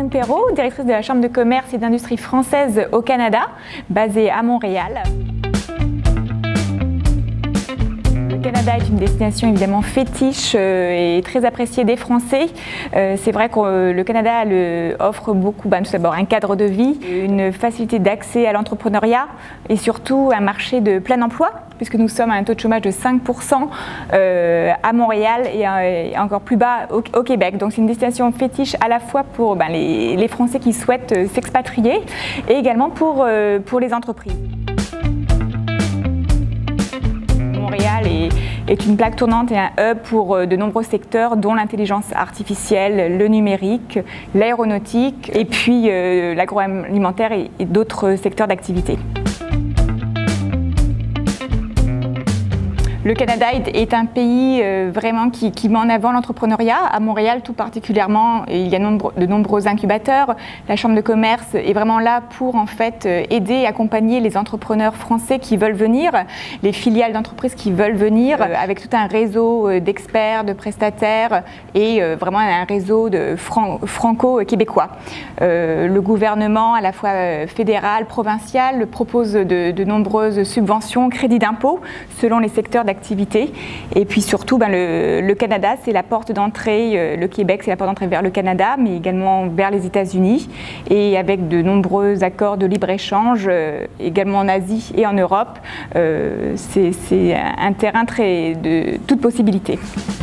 Caroline Perrault, directrice de la Chambre de commerce et d'industrie française au Canada, basée à Montréal. Le Canada est une destination évidemment fétiche et très appréciée des Français. C'est vrai que le Canada offre beaucoup, tout d'abord un cadre de vie, une facilité d'accès à l'entrepreneuriat et surtout un marché de plein emploi, puisque nous sommes à un taux de chômage de 5% à Montréal et encore plus bas au Québec. Donc c'est une destination fétiche à la fois pour les Français qui souhaitent s'expatrier et également pour les entreprises. Montréal est une plaque tournante et un hub pour de nombreux secteurs, dont l'intelligence artificielle, le numérique, l'aéronautique et puis l'agroalimentaire et d'autres secteurs d'activité. Le Canada est un pays vraiment qui met en avant l'entrepreneuriat. À Montréal, tout particulièrement, il y a de nombreux incubateurs. La Chambre de commerce est vraiment là pour en fait aider et accompagner les entrepreneurs français qui veulent venir, les filiales d'entreprises qui veulent venir, avec tout un réseau d'experts, de prestataires et vraiment un réseau de franco-québécois. Le gouvernement, à la fois fédéral, provincial, propose de nombreuses subventions, crédits d'impôt selon les secteurs d'activité. Et puis surtout, le Canada, c'est la porte d'entrée, le Québec, c'est la porte d'entrée vers le Canada, mais également vers les États-Unis, et avec de nombreux accords de libre-échange, également en Asie et en Europe. C'est un terrain de toute possibilité.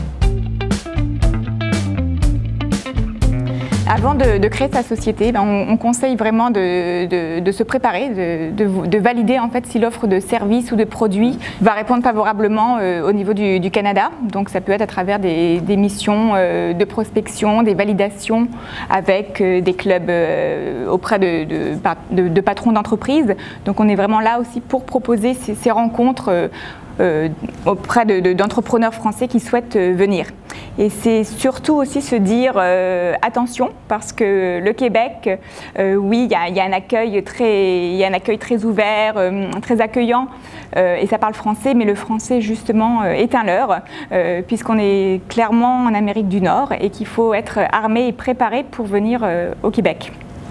Avant de créer sa société, on conseille vraiment de se préparer, de valider en fait si l'offre de services ou de produits va répondre favorablement au niveau du Canada. Donc ça peut être à travers des missions de prospection, des validations avec des clubs auprès de patrons d'entreprises. Donc on est vraiment là aussi pour proposer ces rencontres auprès d'entrepreneurs français qui souhaitent venir. Et c'est surtout aussi se dire attention, parce que le Québec, oui, il y a un accueil très ouvert, très accueillant, et ça parle français, mais le français justement est un leurre, puisqu'on est clairement en Amérique du Nord et qu'il faut être armé et préparé pour venir au Québec.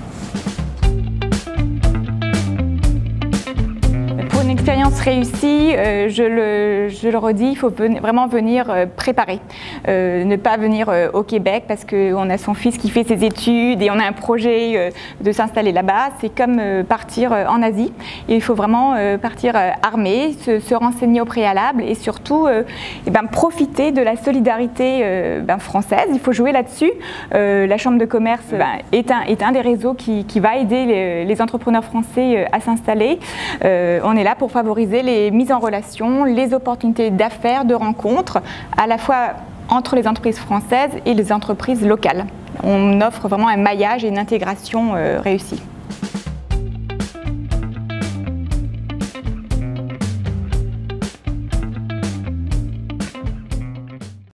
Une expérience réussie, je le redis, il faut vraiment venir préparer. Ne pas venir au Québec parce qu'on a son fils qui fait ses études et on a un projet de s'installer là-bas. C'est comme partir en Asie. Et il faut vraiment partir armé, se renseigner au préalable et surtout profiter de la solidarité française. Il faut jouer là-dessus. La Chambre de commerce est un des réseaux qui va aider les entrepreneurs français à s'installer. On est là pour favoriser les mises en relation, les opportunités d'affaires, de rencontres, à la fois entre les entreprises françaises et les entreprises locales. On offre vraiment un maillage et une intégration réussie.